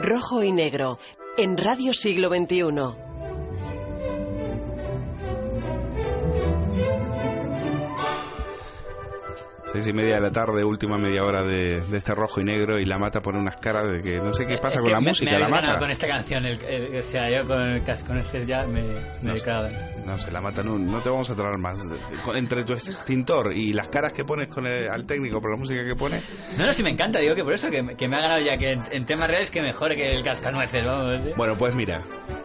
Rojo y Negro, en Radio Siglo XXI. 6:30 de la tarde, última media hora de este Rojo y Negro, y la Mata pone unas caras de que no sé qué pasa con la música. Me la Mata con esta canción, o sea, yo con el casco, con este ya me he quedado. No sé, la Mata, no te vamos a traer más. Entre tu extintor y las caras que pones al técnico por la música que pone. No, sí me encanta, digo que por eso que me ha ganado ya, que en temas reales que mejore que el cascanueces, vamos. ¿Sí? Bueno, pues mira,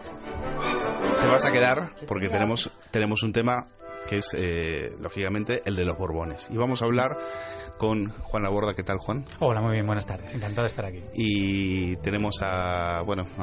te vas a quedar porque tenemos un tema que es, lógicamente, el de los Borbones. Y vamos a hablar con Juan Laborda. ¿Qué tal, Juan? Hola, muy bien, buenas tardes. Encantado de estar aquí. Y tenemos a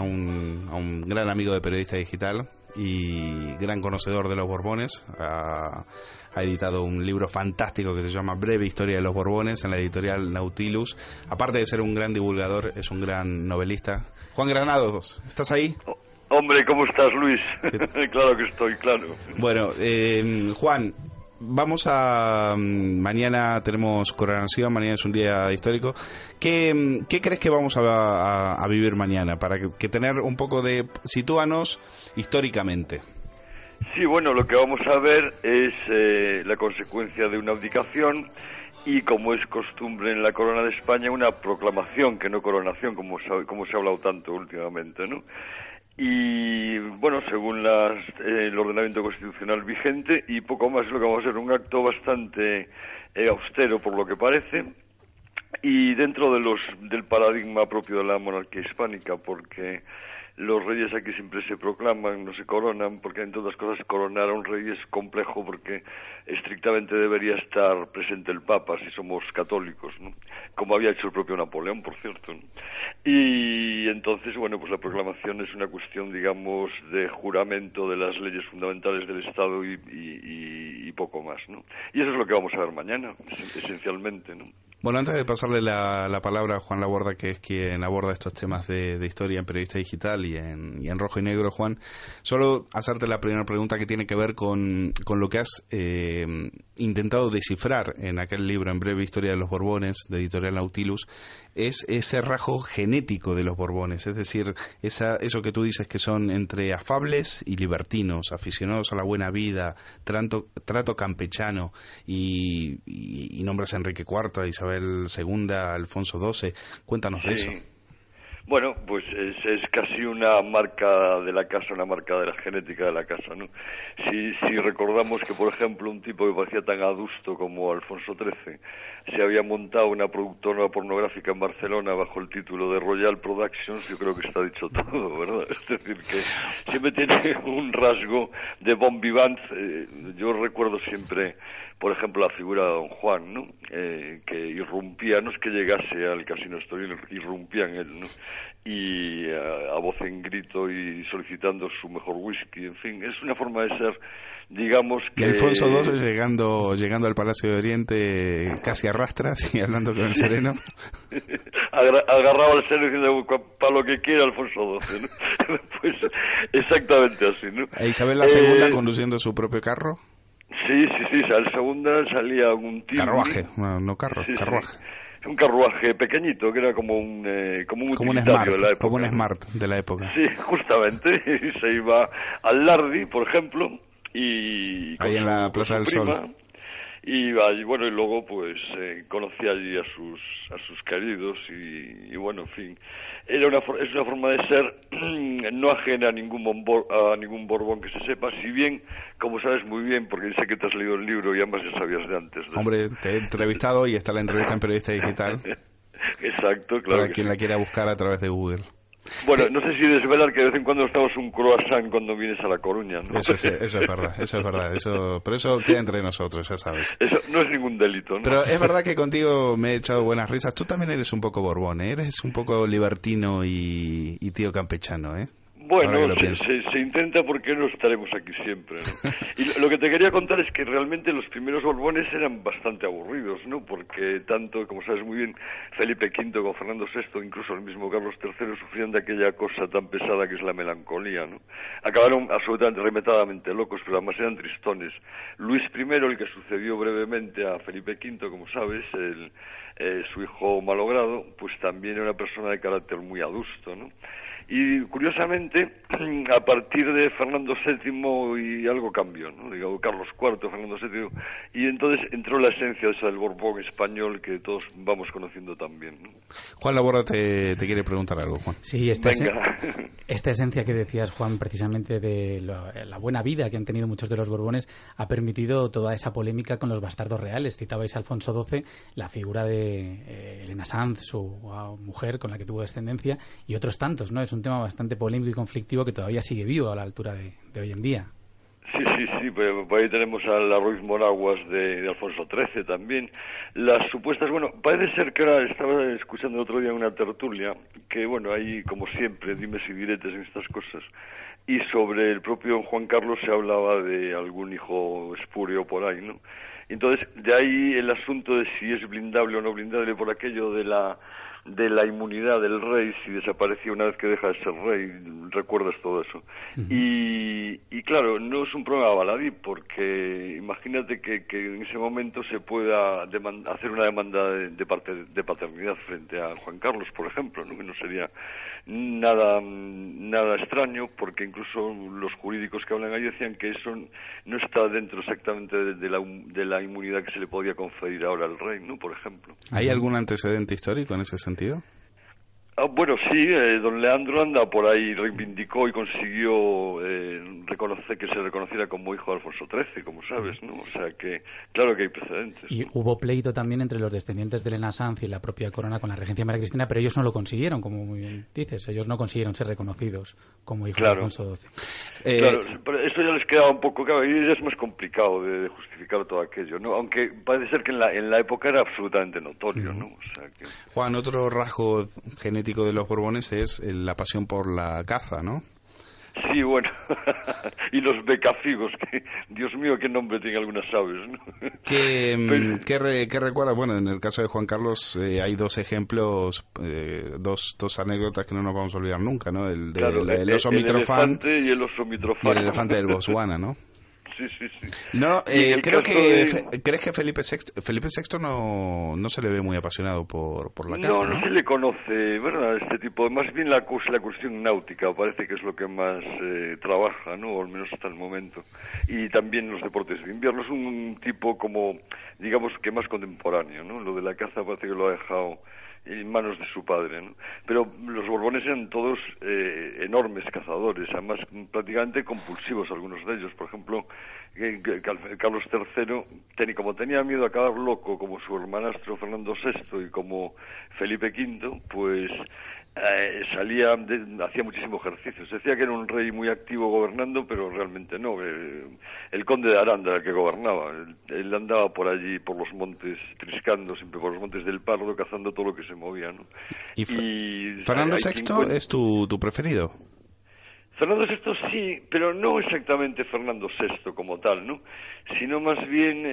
un gran amigo de Periodista Digital y gran conocedor de los Borbones. Ha editado un libro fantástico que se llama Breve Historia de los Borbones en la editorial Nautilus. Aparte de ser un gran divulgador, es un gran novelista. Juan Granados, ¿estás ahí? Hombre, ¿cómo estás, Luis? Claro que estoy, claro. Bueno, Juan, vamos a... mañana tenemos coronación, mañana es un día histórico. ¿Qué crees que vamos a vivir mañana? Para que tener un poco de... Sitúanos históricamente. Sí, bueno, lo que vamos a ver es la consecuencia de una abdicación y, como es costumbre en la Corona de España, una proclamación, que no coronación, como se ha hablado tanto últimamente, ¿no? Y bueno, según el ordenamiento constitucional vigente, y poco más, lo que vamos a hacer, un acto bastante austero por lo que parece, y dentro del paradigma propio de la monarquía hispánica, porque los reyes aquí siempre se proclaman, no se coronan, porque entre otras cosas coronar a un rey es complejo, porque estrictamente debería estar presente el Papa si somos católicos, ¿no? Como había hecho el propio Napoleón, por cierto, ¿no? Y entonces, bueno, pues la proclamación es una cuestión, digamos, de juramento de las leyes fundamentales del Estado y poco más, ¿no? Y eso es lo que vamos a ver mañana, esencialmente, ¿no? Bueno, antes de pasarle la palabra a Juan Laborda, que es quien aborda estos temas de historia en Periodista Digital y en Rojo y Negro, Juan, solo hacerte la primera pregunta que tiene que ver con lo que has intentado descifrar en aquel libro, En Breve Historia de los Borbones, de Editorial Nautilus, es ese rasgo genético de los Borbones, es decir, eso que tú dices que son entre afables y libertinos, aficionados a la buena vida, trato campechano, y nombras a Enrique IV, a Isabel II, a Alfonso XII. Cuéntanos de eso. Bueno, pues es casi una marca de la casa, una marca de la genética de la casa, ¿no? Si recordamos que, por ejemplo, un tipo que parecía tan adusto como Alfonso XIII se había montado una productora pornográfica en Barcelona bajo el título de Royal Productions, yo creo que está dicho todo, ¿verdad? Es decir, que siempre tiene un rasgo de bon vivant. Yo recuerdo siempre, por ejemplo, la figura de Don Juan, ¿no? Que irrumpía, no es que llegase al Casino Estoril, irrumpía en él, ¿no? Y a voz en grito y solicitando su mejor whisky, en fin, es una forma de ser, digamos que... Y Alfonso XII llegando al Palacio de Oriente casi a rastras y hablando con el sereno. Agarraba al sereno diciendo, para lo que quiera Alfonso XII, ¿no? Pues exactamente así, ¿no? ¿E Isabel II conduciendo su propio carro? Sí, al segunda salía un tío. Carruaje, no carro, sí, carruaje. Sí. Un carruaje pequeñito que era como un smart, de la época. Como un smart de la época. Sí, justamente. Y se iba al Lardi, por ejemplo, y ahí en la Plaza del Sol. Y bueno, y luego pues conocí allí a sus queridos y bueno, en fin, es una forma de ser no ajena a ningún Borbón que se sepa, si bien, como sabes muy bien, porque sé que te has leído el libro y además ya sabías de antes, ¿no? Hombre, te he entrevistado y está la entrevista en Periodista Digital. Exacto, claro. Para quien la quiera buscar a través de Google. Bueno, no sé si desvelar que de vez en cuando nos damos un croissant cuando vienes a La Coruña, ¿no? Eso es verdad, pero eso queda entre nosotros, ya sabes. Eso no es ningún delito, ¿no? Pero es verdad que contigo me he echado buenas risas. Tú también eres un poco Borbón, ¿eh? Eres un poco libertino y tío campechano, ¿eh? Bueno, se intenta porque no estaremos aquí siempre, ¿no? Y lo que te quería contar es que realmente los primeros Borbones eran bastante aburridos, ¿no? Porque tanto, como sabes muy bien, Felipe V como Fernando VI, incluso el mismo Carlos III, sufrían de aquella cosa tan pesada que es la melancolía, ¿no? Acabaron absolutamente, remetadamente locos, pero además eran tristones. Luis I, el que sucedió brevemente a Felipe V, como sabes, su hijo malogrado, pues también era una persona de carácter muy adusto, ¿no? Y curiosamente, a partir de Fernando VII y algo cambió, ¿no? Digamos, Carlos IV, Fernando VII, y entonces entró la esencia esa del Borbón español que todos vamos conociendo también, ¿no? Juan Laborda te quiere preguntar algo, Juan. Sí, esta esencia que decías, Juan, precisamente de la buena vida que han tenido muchos de los Borbones, ha permitido toda esa polémica con los bastardos reales. Citabais a Alfonso XII, la figura de Elena Sanz, su mujer con la que tuvo descendencia, y otros tantos, ¿no? Es un tema bastante polémico y conflictivo que todavía sigue vivo a la altura de hoy en día. Sí, pues por ahí tenemos a la Ruiz Moraguas de Alfonso XIII también. Las supuestas, bueno, parece ser que ahora estaba escuchando el otro día una tertulia, que bueno, ahí como siempre, dimes y diretes en estas cosas, y sobre el propio Juan Carlos se hablaba de algún hijo espurio por ahí, ¿no? Entonces, de ahí el asunto de si es blindable o no blindable por aquello de la inmunidad del rey, si desaparecía una vez que deja de ser rey, recuerdas todo eso. Uh-huh. Y claro, no es un problema baladí, porque imagínate que en ese momento se pueda hacer una demanda de paternidad frente a Juan Carlos, por ejemplo, ¿no? Que no sería nada extraño, porque incluso los jurídicos que hablan ahí decían que eso no está dentro exactamente de la inmunidad que se le podía conferir ahora al rey, ¿no? Por ejemplo. ¿Hay algún antecedente histórico en ese sentido? Bueno, sí, don Leandro anda por ahí, reivindicó y consiguió que se reconociera como hijo de Alfonso XIII, como sabes, ¿no? O sea que, claro que hay precedentes. Y hubo pleito también entre los descendientes de Elena Sanz y la propia corona con la regencia de María Cristina, pero ellos no lo consiguieron, como muy bien dices, ellos no consiguieron ser reconocidos como hijos de Alfonso XII. Claro, pero esto ya les quedaba un poco, claro, y ya es más complicado de justificar todo aquello, ¿no? Aunque parece ser que en la época era absolutamente notorio, ¿no? O sea que... Juan, otro rasgo genético de los Borbones es la pasión por la caza, ¿no? Sí, bueno, y los becafigos, que Dios mío, qué nombre tiene algunas aves, ¿no? ¿Qué recuerda? Bueno, en el caso de Juan Carlos hay dos ejemplos, dos anécdotas que no nos vamos a olvidar nunca, ¿no? El oso Mitrofán y el oso Mitrofán. Y el elefante del Botswana, ¿no? Sí. No, ¿crees que Felipe VI no se le ve muy apasionado por la caza? No se le conoce, ¿verdad? Este tipo, más bien la cuestión náutica parece que es lo que más trabaja, ¿no? O al menos hasta el momento. Y también los deportes de invierno. Es un tipo como, digamos que más contemporáneo, ¿no? Lo de la caza parece que lo ha dejado en manos de su padre, ¿no? Pero los Borbones eran todos enormes cazadores, además prácticamente compulsivos algunos de ellos. Por ejemplo, Carlos III, como tenía miedo a acabar loco como su hermanastro Fernando VI y como Felipe V, pues hacía muchísimo ejercicio. Se decía que era un rey muy activo gobernando, pero realmente no. El conde de Aranda era el que gobernaba. Él andaba por allí, por los montes, triscando siempre por los montes del Pardo, cazando todo lo que se movía, ¿no? ¿Y Fernando VI es tu preferido? Fernando VI sí, pero no exactamente Fernando VI como tal, ¿no? Sino más bien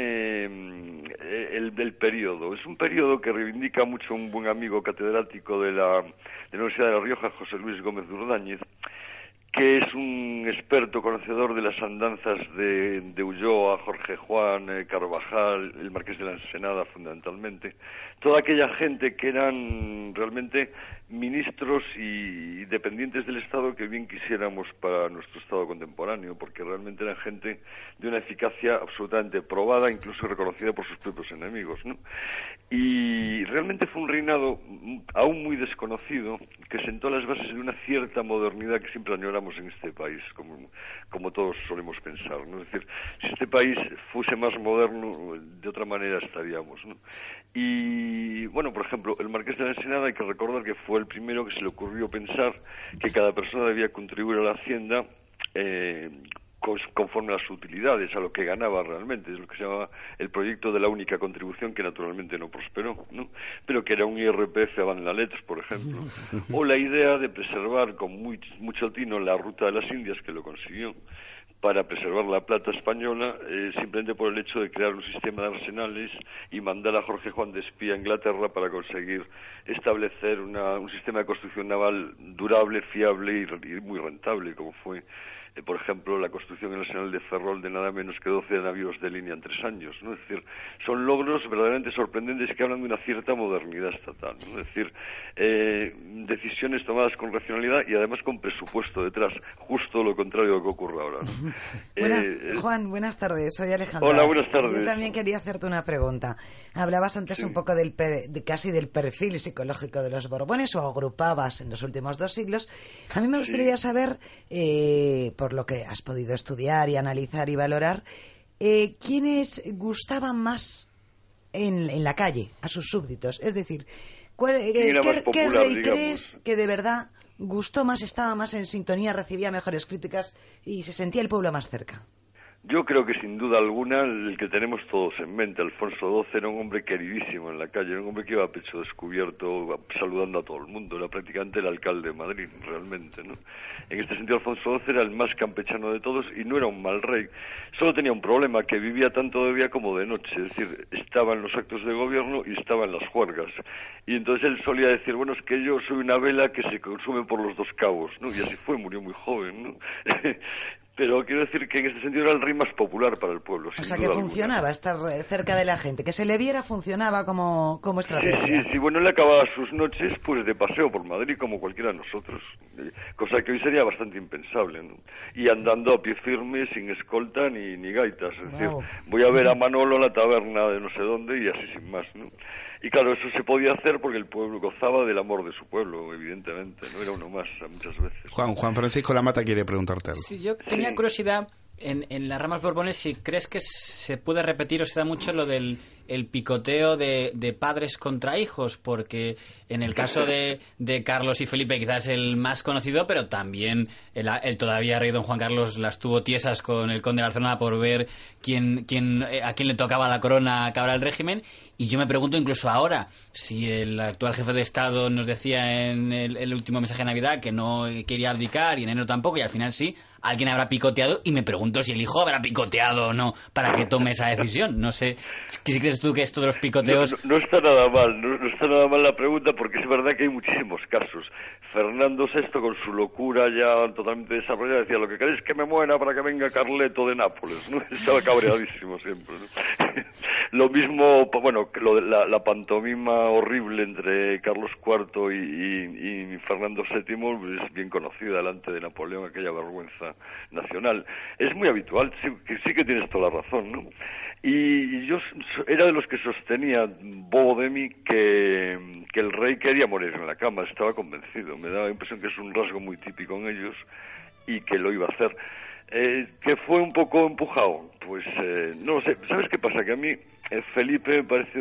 el periodo. Es un periodo que reivindica mucho un buen amigo catedrático de la Universidad de La Rioja, José Luis Gómez de Urdáñez, que es un experto conocedor de las andanzas de Ulloa, Jorge Juan, Carvajal, el Marqués de la Ensenada fundamentalmente, toda aquella gente que eran realmente ministros y dependientes del Estado que bien quisiéramos para nuestro Estado contemporáneo, porque realmente eran gente de una eficacia absolutamente probada, incluso reconocida por sus propios enemigos, ¿no? Y realmente fue un reinado aún muy desconocido que sentó las bases de una cierta modernidad que siempre añoramos en este país, como todos solemos pensar, ¿no? Es decir, si este país fuese más moderno, de otra manera estaríamos, ¿no? Y, bueno, por ejemplo, el Marqués de la Ensenada, hay que recordar que fue el primero que se le ocurrió pensar que cada persona debía contribuir a la hacienda conforme a las utilidades, a lo que ganaba realmente. Es lo que se llama el proyecto de la única contribución, que naturalmente no prosperó, ¿no? Pero que era un IRPF avant la lettre, por ejemplo. O la idea de preservar con mucho tino la ruta de las Indias, que lo consiguió, para preservar la plata española, simplemente por el hecho de crear un sistema de arsenales y mandar a Jorge Juan de espía a Inglaterra para conseguir establecer un sistema de construcción naval durable, fiable y muy rentable, como fue, por ejemplo, la construcción en el arsenal de Ferrol de nada menos que 12 navíos de línea en 3 años, ¿no? Es decir, son logros verdaderamente sorprendentes que hablan de una cierta modernidad estatal, ¿no? Es decir, decisiones tomadas con racionalidad y además con presupuesto detrás, justo lo contrario de lo que ocurre ahora, ¿no? Juan, buenas tardes, soy Alejandra. Hola, buenas tardes. Yo también quería hacerte una pregunta. Hablabas antes un poco casi del perfil psicológico de los Borbones, o agrupabas en los últimos 2 siglos. A mí me gustaría saber, por lo que has podido estudiar y analizar y valorar, ¿quiénes gustaban más en la calle a sus súbditos? Es decir, ¿qué rey crees que de verdad gustó más, estaba más en sintonía, recibía mejores críticas y se sentía el pueblo más cerca? Yo creo que sin duda alguna el que tenemos todos en mente, Alfonso XII, era un hombre queridísimo en la calle, era un hombre que iba a pecho descubierto saludando a todo el mundo, era prácticamente el alcalde de Madrid, realmente, ¿no? En este sentido, Alfonso XII era el más campechano de todos y no era un mal rey. Solo tenía un problema, que vivía tanto de día como de noche, es decir, estaba en los actos de gobierno y estaba en las juergas. Y entonces él solía decir, bueno, es que yo soy una vela que se consume por los 2 cabos, ¿no? Y así fue, murió muy joven, ¿no? Pero quiero decir que en este sentido era el rey más popular para el pueblo. O sea, que funcionaba estar cerca de la gente, que se le viera, funcionaba como estrategia. Sí, bueno, él acababa sus noches pues de paseo por Madrid como cualquiera de nosotros, cosa que hoy sería bastante impensable, ¿no? Y andando a pie firme, sin escolta ni gaitas, es decir, voy a ver a Manolo a la taberna de no sé dónde y así sin más, ¿no? Y claro, eso se podía hacer porque el pueblo gozaba del amor de su pueblo, evidentemente, no era uno más muchas veces. Juan Francisco Lamata quiere preguntarte algo. Sí, yo tenía curiosidad en las ramas Borbones, si crees que se puede repetir o se da mucho lo del picoteo de padres contra hijos, porque en el caso de Carlos y Felipe quizás el más conocido, pero también el todavía rey don Juan Carlos las tuvo tiesas con el conde de Barcelona por ver a quién le tocaba la corona acabar el régimen. Y yo me pregunto incluso ahora, si el actual jefe de Estado nos decía en el último mensaje de Navidad que no quería abdicar y en enero tampoco, y al final sí, alguien habrá picoteado, y me pregunto si el hijo habrá picoteado o no para que tome esa decisión. No sé, si crees tú que esto de los picoteos... No está nada mal, no está nada mal la pregunta, porque es verdad que hay muchísimos casos. Fernando VI, con su locura ya totalmente desarrollada, decía, lo que queréis es que me muera para que venga Carleto de Nápoles, ¿no? Estaba cabreadísimo siempre, ¿no? Lo mismo, bueno, la pantomima horrible entre Carlos IV y Fernando VII es bien conocida delante de Napoleón, aquella vergüenza nacional. Es muy habitual, sí que tienes toda la razón, ¿no? Y yo era de los que sostenía, bobo de mí, que el rey quería morir en la cama, estaba convencido. Me daba la impresión que es un rasgo muy típico en ellos y que lo iba a hacer. Que fue un poco empujado, pues no lo sé. ¿Sabes qué pasa? Que a mí Felipe me parece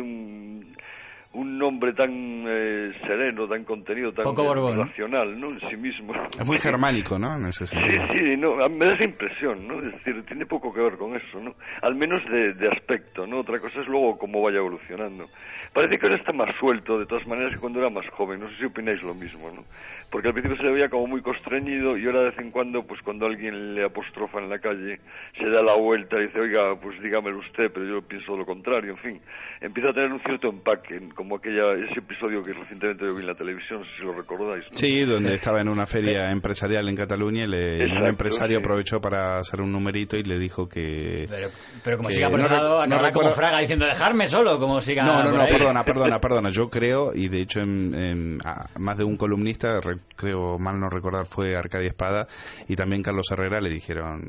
un nombre tan sereno, tan contenido, tan racional, ¿no? En sí mismo. Es muy germánico, ¿no? En ese sentido. Sí, no, me da esa impresión, ¿no? Es decir, tiene poco que ver con eso, ¿no? Al menos de aspecto, ¿no? Otra cosa es luego cómo vaya evolucionando. Parece que ahora está más suelto, de todas maneras, que cuando era más joven. No sé si opináis lo mismo, ¿no? Porque al principio se le veía como muy constreñido y ahora de vez en cuando, pues cuando alguien le apostrofa en la calle, se da la vuelta y dice, oiga, pues dígamelo usted, pero yo pienso lo contrario, en fin. Empieza a tener un cierto empaque, como ese episodio que recientemente yo vi en la televisión, no sé si lo recordáis, ¿no? Sí, donde estaba en una feria empresarial en Cataluña y un empresario aprovechó para hacer un numerito y le dijo que... Pero como siga apresado, acabará como Fraga diciendo, dejarme solo, como siga... No, perdona. Yo creo, y de hecho más de un columnista, creo mal no recordar, fue Arcadia Espada y también Carlos Herrera, le dijeron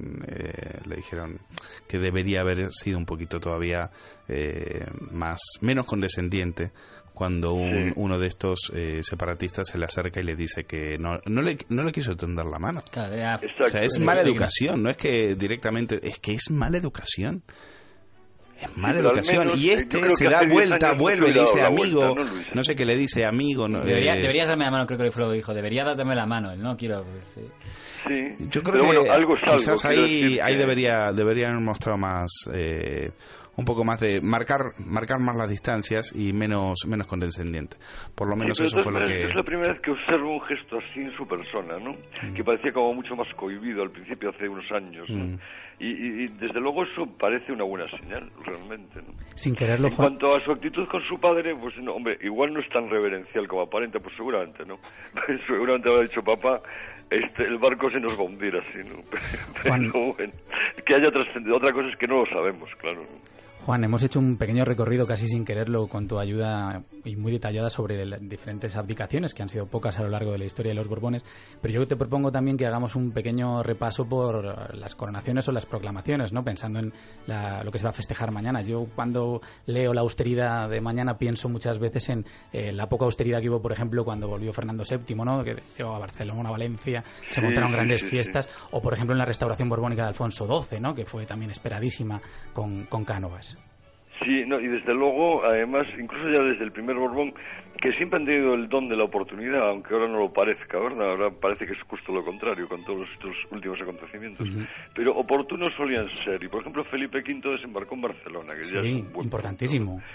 que debería haber sido un poquito todavía menos condescendiente cuando uno de estos separatistas se le acerca y le dice que no le quiso tender la mano. Claro, o sea, es mala educación, no es que directamente, es que es mala educación. Es mala pero al educación. menos, Y yo este creo se que da hace 10 vuelta, años vuelve no y se dice hubiera dado la amigo, vuelta, ¿no, Luis? no sé qué le dice amigo. No, Deberías darme la mano, creo que fue lo que dijo. Debería darme la mano, no quiero... Sí, yo creo pero que bueno, algo es algo, quizás quiero ahí decir que- deberían haber mostrado más, un poco más de marcar más las distancias y menos condescendiente. Por lo menos Sí, pero eso fue lo que... Es la primera vez que observo un gesto así en su persona, ¿no? Que parecía como mucho más cohibido al principio, hace unos años, ¿no? Y desde luego eso parece una buena señal, realmente, ¿no? Sin quererlo, En cuanto a su actitud con su padre, pues no, hombre, igual no es tan reverencial como aparenta, pues seguramente, ¿no? Seguramente habrá dicho, papá, el barco se nos va a hundir así, ¿no? Pero bueno, que haya trascendido. Otra cosa es que no lo sabemos, claro, ¿no? Juan, hemos hecho un pequeño recorrido casi sin quererlo con tu ayuda y muy detallada sobre las diferentes abdicaciones, que han sido pocas a lo largo de la historia de los Borbones, pero yo te propongo también que hagamos un pequeño repaso por las coronaciones o las proclamaciones, ¿no? Pensando en lo que se va a festejar mañana. Yo cuando leo la austeridad de mañana pienso muchas veces en la poca austeridad que hubo, por ejemplo, cuando volvió Fernando VII, ¿no? Que llegó a Barcelona, a Valencia, se montaron grandes fiestas, o por ejemplo en la restauración borbónica de Alfonso XII, ¿no? Que fue también esperadísima con Cánovas. Sí, no, y desde luego, además, incluso ya desde el primer Borbón, que siempre han tenido el don de la oportunidad, aunque ahora no lo parezca, ¿verdad? Ahora parece que es justo lo contrario con todos estos últimos acontecimientos. Pero oportunos solían ser. Y, por ejemplo, Felipe V desembarcó en Barcelona, que ya es un buen importantísimo. punto.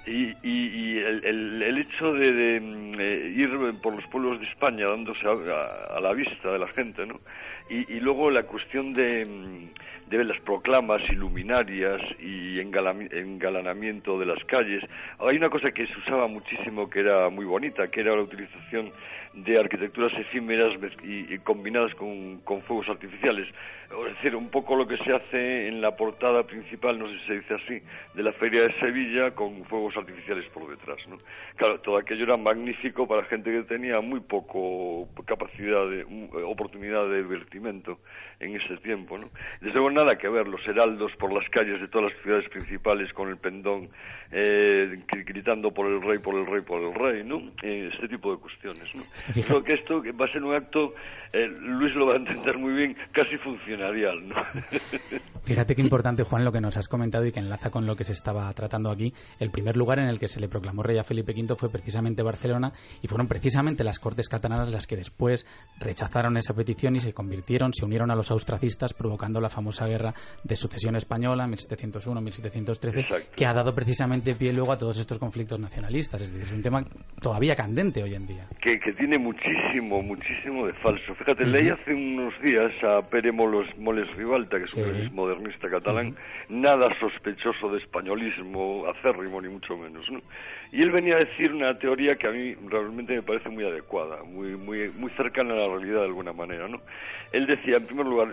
Y el hecho de ir por los pueblos de España dándose a la vista de la gente, ¿no? Y luego la cuestión de las proclamas y luminarias y engalanamiento de las calles. Hay una cosa que se usaba muchísimo que era muy bonita, que era la utilización de arquitecturas efímeras y combinadas con fuegos artificiales. Es decir, un poco lo que se hace en la portada principal, no sé si se dice así, de la Feria de Sevilla, con fuegos artificiales por detrás, ¿no? Claro, todo aquello era magnífico para gente que tenía muy poco oportunidad de divertimento en ese tiempo, ¿no? Desde luego nada que ver, los heraldos por las calles de todas las ciudades principales con el pendón gritando por el rey, por el rey, por el rey, ¿no? Este tipo de cuestiones, ¿no? Creo que esto va a ser un acto, Luis lo va a entender muy bien, casi funcionarial, ¿no? Fíjate qué importante, Juan, lo que nos has comentado y que enlaza con lo que se estaba tratando aquí. El primer lugar en el que se le proclamó rey a Felipe V fue precisamente Barcelona, y fueron precisamente las Cortes catalanas las que después rechazaron esa petición y se unieron a los austracistas, provocando la famosa guerra de sucesión española 1701-1713. Exacto. Que ha dado precisamente pie luego a todos estos conflictos nacionalistas. Es decir, es un tema todavía candente hoy en día. Que tiene muchísimo de falso. Fíjate, leí hace unos días a Pere Moles Ribalta, que es un modernista catalán, nada sospechoso de españolismo acérrimo, ni mucho menos, ¿no? Y él venía a decir una teoría que a mí realmente me parece muy adecuada, muy cercana a la realidad de alguna manera, ¿no? Él decía, en primer lugar,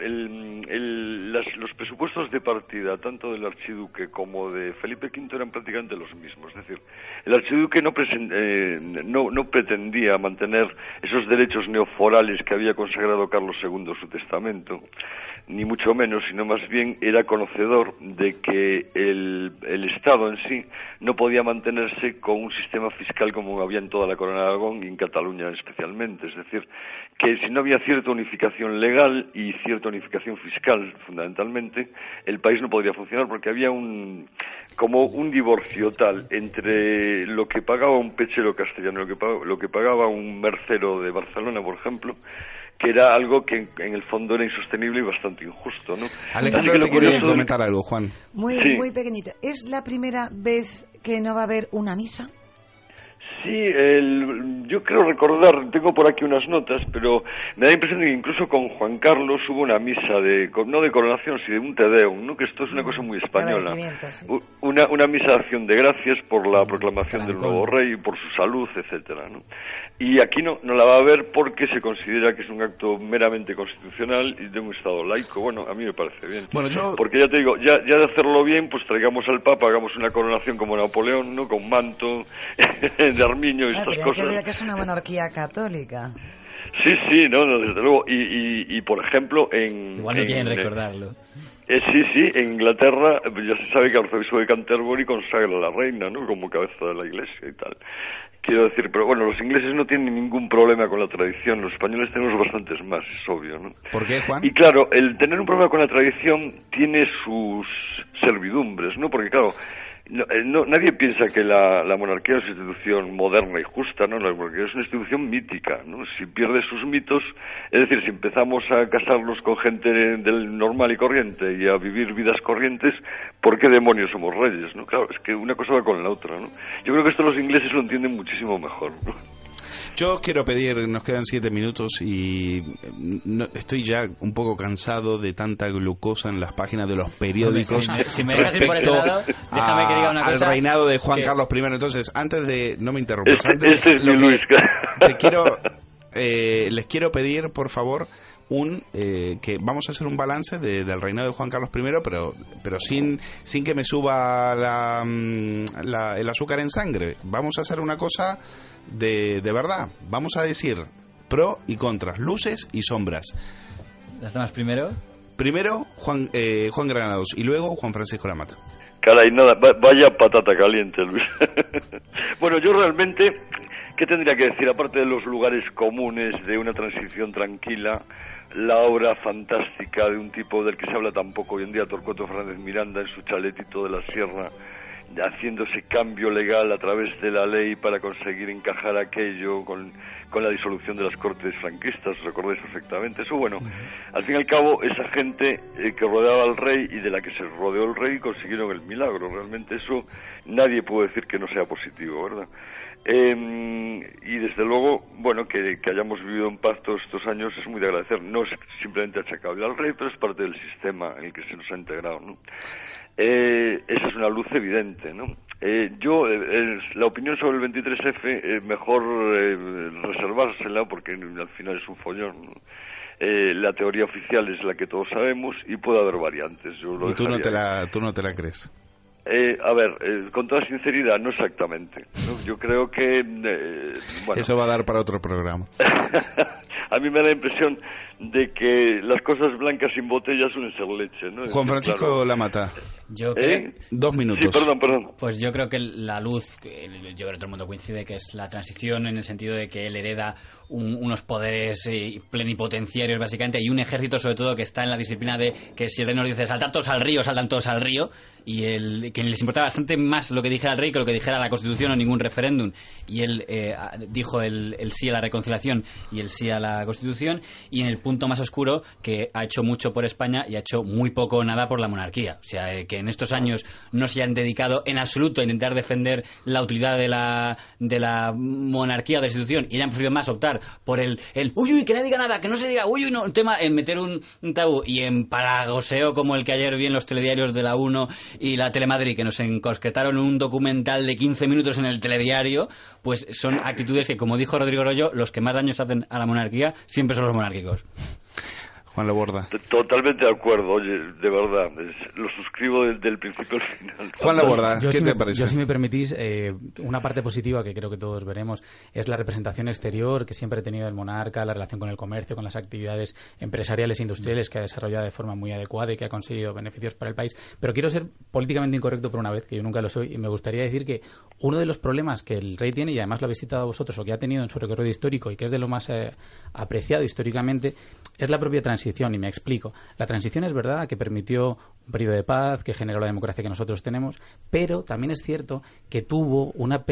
los presupuestos de partida, tanto del archiduque como de Felipe V, eran prácticamente los mismos. Es decir, el archiduque no pretendía mantener esos derechos neoforales que había consagrado Carlos II en su testamento, ni mucho menos, sino más bien era conocedor de que el Estado en sí no podía mantenerse con un sistema fiscal como había en toda la Corona de Aragón y en Cataluña especialmente. Es decir, que si no había cierta unificación legal y cierta unificación fiscal, fundamentalmente, el país no podría funcionar porque había como un divorcio tal entre lo que pagaba un pechero castellano y lo que pagaba un mercero de Barcelona, por ejemplo, que era algo que en el fondo era insostenible y bastante injusto, ¿no? Alejandro, te quería comentar algo, Juan. Muy pequeñito. ¿Es la primera vez que no va a haber una misa? Sí, yo creo recordar, tengo por aquí unas notas, pero me da la impresión de que incluso con Juan Carlos hubo una misa no de coronación, sino de un Te Deum, ¿no? Que esto es una cosa muy española. Sí. Una misa de acción de gracias por la proclamación del nuevo rey, por su salud, etcétera, ¿no? Y aquí no la va a haber porque se considera que es un acto meramente constitucional y de un Estado laico. Bueno, a mí me parece bien. Bueno, porque ya te digo, ya de hacerlo bien, pues traigamos al Papa, hagamos una coronación como Napoleón, ¿no? Con manto, de armiño y estas pero cosas. Hay que es una monarquía católica. Sí, no, desde luego. Y por ejemplo, igual no quieren recordarlo. Sí, en Inglaterra ya se sabe que el arzobispo de Canterbury consagra a la reina, ¿no? Como cabeza de la iglesia y tal. Quiero decir, pero bueno, los ingleses no tienen ningún problema con la tradición, los españoles tenemos bastantes más, es obvio, ¿no? ¿Por qué, Juan? Y claro, el tener un problema con la tradición tiene sus servidumbres, ¿no? Porque claro, nadie piensa que la monarquía es una institución moderna y justa, ¿no? La monarquía es una institución mítica, ¿no? Si pierde sus mitos, es decir, si empezamos a casarnos con gente del normal y corriente y a vivir vidas corrientes, ¿por qué demonios somos reyes, no? Claro, es que una cosa va con la otra, ¿no? Yo creo que esto los ingleses lo entienden muchísimo mejor, ¿no? Yo quiero pedir, nos quedan 7 minutos y estoy ya un poco cansado de tanta glucosa en las páginas de los periódicos. Si me dejas ir por ese lado, déjame que diga una cosa. Al reinado de Juan Carlos I. Entonces, antes de... No me interrumpas. Este es mi Luis. Les quiero pedir, por favor, que vamos a hacer un balance del reinado de Juan Carlos I, pero sin que me suba el azúcar en sangre. Vamos a hacer una cosa de verdad. Vamos a decir pro y contras, luces y sombras. ¿Las damas primero? Primero Juan Granados y luego Juan Francisco Lamata. Caray, nada, vaya patata caliente, Luis. Bueno, yo realmente, ¿qué tendría que decir? Aparte de los lugares comunes de una transición tranquila, la obra fantástica de un tipo del que se habla tan poco hoy en día, Torcuato Fernández Miranda, en su chaletito de la sierra, haciendo ese cambio legal a través de la ley para conseguir encajar aquello con la disolución de las Cortes franquistas, os recordáis perfectamente. Eso, bueno, al fin y al cabo, esa gente que rodeaba al rey y de la que se rodeó el rey consiguieron el milagro. Realmente eso nadie puede decir que no sea positivo, ¿verdad? Y desde luego, bueno, que hayamos vivido en paz todos estos años es muy de agradecer. No es simplemente achacable al rey, pero es parte del sistema en el que se nos ha integrado, ¿no? Esa es una luz evidente, ¿no? La opinión sobre el 23F, mejor reservársela porque al final es un follón, ¿no? La teoría oficial es la que todos sabemos y puede haber variantes. ¿Y tú no te la crees? A ver, con toda sinceridad, no exactamente, ¿no? Yo creo que... bueno, eso va a dar para otro programa. A mí me da la impresión de que las cosas blancas sin botella suelen ser leche, ¿no? Juan Francisco Lamata. Yo creo... 2 minutos. Sí, perdón. Pues yo creo que la luz, yo creo que todo el mundo coincide que es la transición en el sentido de que él hereda unos poderes plenipotenciarios básicamente y un ejército sobre todo que está en la disciplina de que si el rey nos dice saltar todos al río, saltan todos al río, y que les importaba bastante más lo que dijera el rey que lo que dijera la Constitución o ningún referéndum, y él dijo el sí a la reconciliación y el sí a la Constitución, y en el punto más oscuro que ha hecho mucho por España y ha hecho muy poco o nada por la monarquía, o sea, que en estos años no se hayan dedicado en absoluto a intentar defender la utilidad de la monarquía o de la institución y hayan preferido más optar por el uy, que nadie diga nada, que no se diga uy, no, un tema, en meter un tabú, y en paragoseo como el que ayer vi en los telediarios de la 1 y la Telemadrid, que nos encosquetaron un documental de 15 minutos en el telediario, pues son actitudes que, como dijo Rodrigo Rollo, los que más daños hacen a la monarquía siempre son los monárquicos. Juan Laborda. Totalmente de acuerdo, oye, de verdad, lo suscribo desde el principio al final. Juan Laborda, ¿qué te parece? Yo, si me permitís, una parte positiva que creo que todos veremos es la representación exterior que siempre ha tenido el monarca, la relación con el comercio, con las actividades empresariales e industriales que ha desarrollado de forma muy adecuada y que ha conseguido beneficios para el país. Pero quiero ser políticamente incorrecto por una vez, que yo nunca lo soy, y me gustaría decir que uno de los problemas que el rey tiene, y además lo habéis citado vosotros, o que ha tenido en su recorrido histórico y que es de lo más apreciado históricamente, es la propia transición. Y me explico. La transición es verdad que permitió un periodo de paz, que generó la democracia que nosotros tenemos, pero también es cierto que tuvo una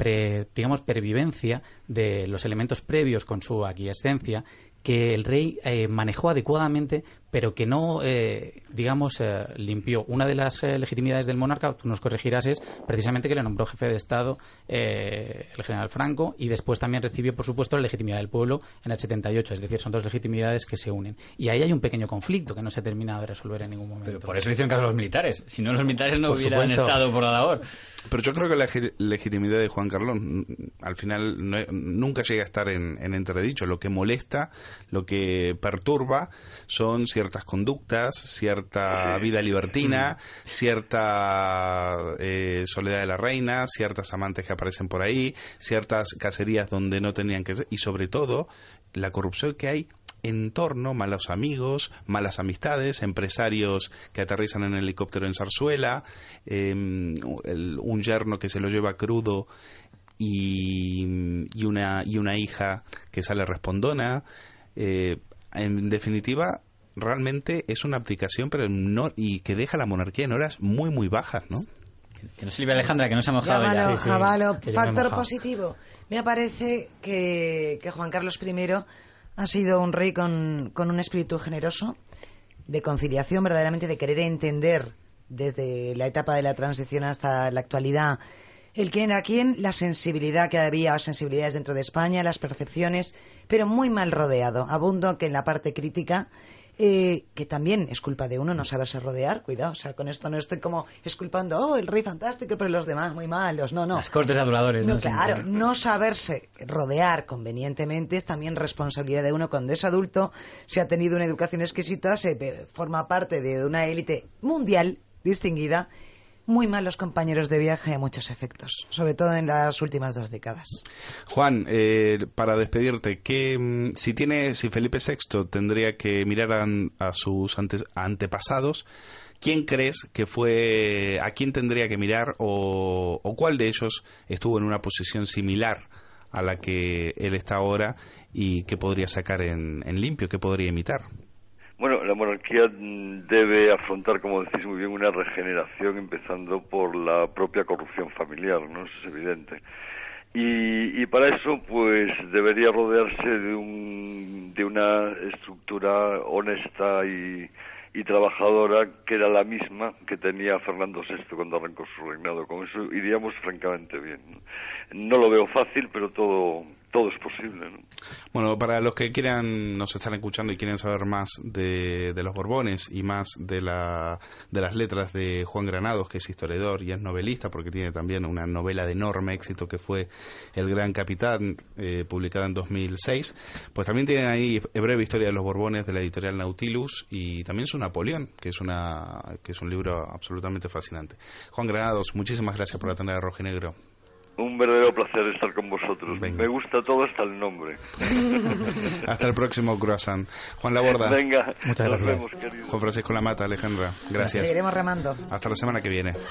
pervivencia de los elementos previos con su aquiescencia que el rey manejó adecuadamente, pero que no, limpió. Una de las legitimidades del monarca, tú nos corregirás, es precisamente que le nombró jefe de Estado el general Franco, y después también recibió, por supuesto, la legitimidad del pueblo en el 78. Es decir, son dos legitimidades que se unen. Y ahí hay un pequeño conflicto que no se ha terminado de resolver en ningún momento. Pero por eso hicieron caso a los militares. Si no, los militares no hubieran estado por la labor. Pero yo creo que la legitimidad de Juan Carlos al final nunca llega a estar en entredicho. Lo que molesta, lo que perturba son ciertas conductas, cierta vida libertina, cierta soledad de la reina, ciertas amantes que aparecen por ahí, ciertas cacerías donde no tenían que... Y sobre todo, la corrupción que hay en torno, malos amigos, malas amistades, empresarios que aterrizan en helicóptero en Zarzuela, un yerno que se lo lleva crudo y una hija que sale respondona. En definitiva, realmente es una abdicación, pero no, y que deja la monarquía en horas muy, muy bajas, ¿no? Que no se libre Alejandra, que no se ha mojado ya. Avalo. Factor positivo. Me parece que Juan Carlos I ha sido un rey con un espíritu generoso, de conciliación, verdaderamente de querer entender desde la etapa de la transición hasta la actualidad el quién era quién, la sensibilidad que había, sensibilidades dentro de España, las percepciones, pero muy mal rodeado. Abundo que en la parte crítica, que también es culpa de uno no saberse rodear, cuidado, o sea, con esto no estoy como exculpando, el rey fantástico, pero los demás muy malos, no. Las cortes de aduladores, ¿no? Claro, no saberse rodear convenientemente es también responsabilidad de uno cuando es adulto, se ha tenido una educación exquisita, se forma parte de una élite mundial distinguida. Muy malos compañeros de viaje a muchos efectos, sobre todo en las últimas 2 décadas. Juan, para despedirte, si Felipe VI tendría que mirar a sus antepasados, ¿quién crees que fue, a quién tendría que mirar o cuál de ellos estuvo en una posición similar a la que él está ahora y qué podría sacar en limpio, qué podría imitar? Bueno, la monarquía debe afrontar, como decís muy bien, una regeneración, empezando por la propia corrupción familiar, ¿no? Eso es evidente. Y para eso, pues, debería rodearse de una estructura honesta y trabajadora, que era la misma que tenía Fernando VI cuando arrancó su reinado. Con eso iríamos francamente bien, ¿no? No lo veo fácil, pero todo es posible, ¿no? Bueno, para los que nos están escuchando y quieren saber más de los Borbones y más de las letras de Juan Granados, que es historiador y es novelista, porque tiene también una novela de enorme éxito que fue El Gran Capitán, publicada en 2006, pues también tienen ahí Breve Historia de los Borbones, de la editorial Nautilus, y también su Napoleón, que es un libro absolutamente fascinante. Juan Granados, muchísimas gracias por atender a Rojo y Negro. Un verdadero placer estar con vosotros. Venga. Me gusta todo hasta el nombre. Hasta el próximo croissant. Juan Laborda. Venga, muchas gracias. Nos vemos, querido. Juan Francisco Lamata, Alejandra. Gracias. Seguiremos remando. Hasta la semana que viene.